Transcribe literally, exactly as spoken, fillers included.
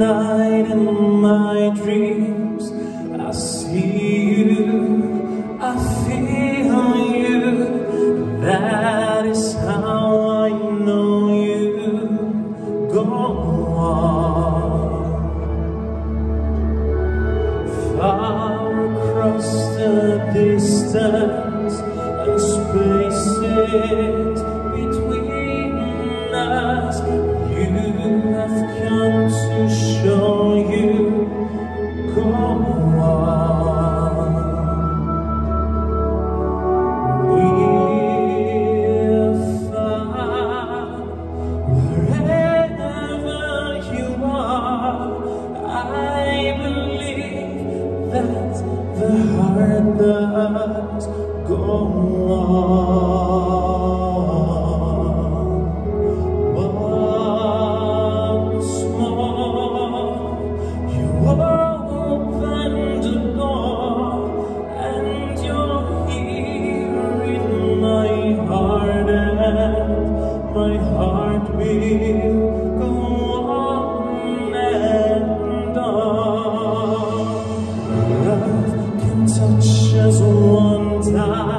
night in my dreams I see you, I feel you. That is how I know you. Go on, far across the distance and spaces between us. You have come to show you. Go on, near, far, wherever you are, I believe that the heart does go on. Once more, you open the door, and you're here in my heart, and my heart will go on and on. Love can touch us one time.